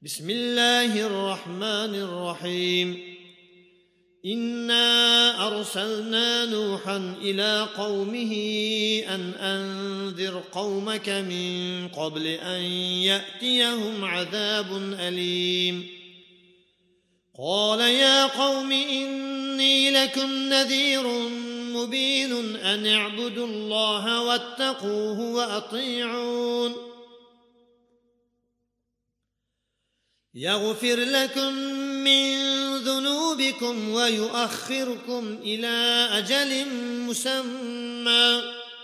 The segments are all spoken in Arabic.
بسم الله الرحمن الرحيم. إنا أرسلنا نوحا إلى قومه أن أنذر قومك من قبل أن يأتيهم عذاب أليم. قال يا قوم إني لكم نذير مبين أن اعبدوا الله واتقوه وأطيعون. يغفر لكم من ذنوبكم ويؤخركم إلى أجل مسمى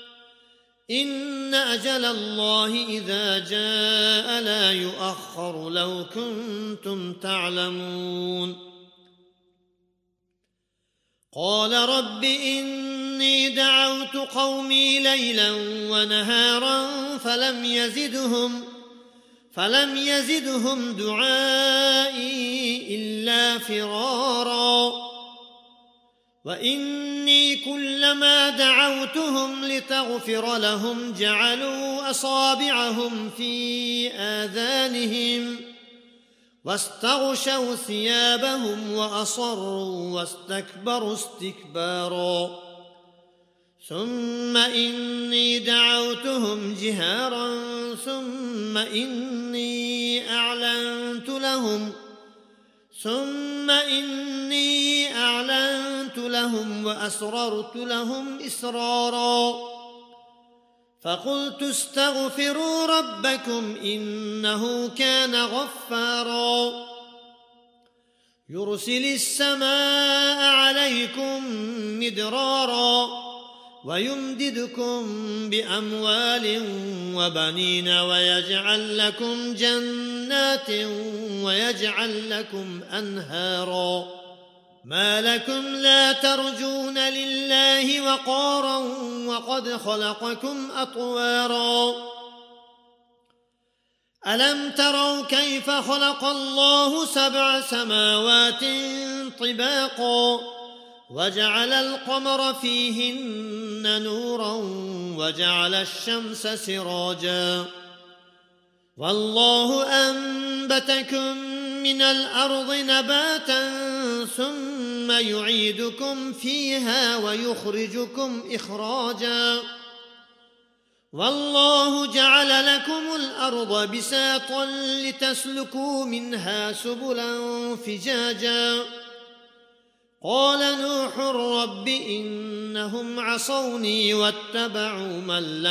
إن أجل الله إذا جاء لا يؤخر لو كنتم تعلمون. قال رب إني دعوت قومي ليلا ونهارا فلم يزدهم دعائي إلا فرارا. وإني كلما دعوتهم لتغفر لهم جعلوا أصابعهم في آذانهم واستغشوا ثيابهم وأصروا واستكبروا استكبارا. ثم إني دعوتهم جهارا ثم إني أعلنت لهم وأسررت لهم إسرارا. فقلت استغفروا ربكم إنه كان غفارا يرسل السماء عليكم مدرارا ويمددكم بأموال وبنين ويجعل لكم جنات ويجعل لكم أنهارا. ما لكم لا ترجون لله وقارا وقد خلقكم أطوارا. ألم تروا كيف خلق الله 7 سماوات طباقا وجعل القمر فيهن نورا وجعل الشمس سراجا. والله أنبتكم من الأرض نباتا ثم يعيدكم فيها ويخرجكم إخراجا. والله جعل لكم الأرض بساطا لتسلكوا منها سبلا فجاجا. قال نوح رب إنهم عصوني واتبعوا من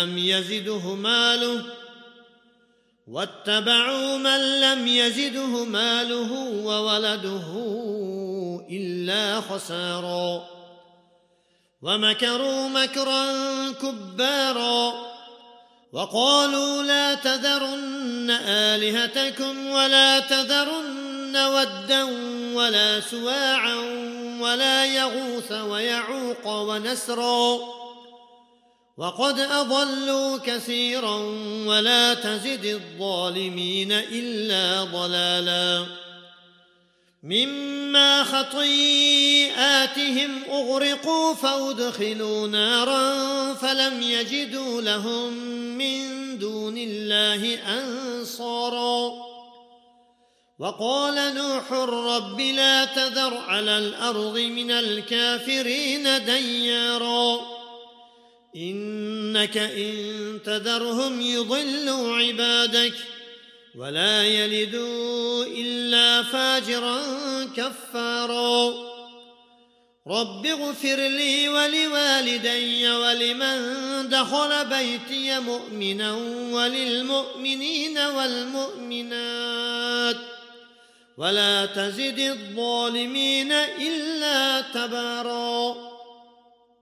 لم يزده ماله وولده إلا خسارا. ومكروا مكرا كبارا وقالوا لا تذرن آلهتكم ولا تذرن ودا ولا سواعا ولا يغوث ويعوق ونسرا وقد أضلوا كثيرا ولا تزد الظالمين إلا ضلالا. مما خطيئاتهم أغرقوا فأدخلوا نارا فلم يجدوا لهم من دون الله أنصارا. وقال نوح رب لا تذر على الأرض من الكافرين ديارا إنك إن تذرهم يضلوا عبادك ولا يلدوا إلا فاجرا كفارا. رب اغفر لي ولوالدي ولمن دخل بيتي مؤمنا وللمؤمنين والمؤمنات ولا تزد الظالمين إلا تبارا.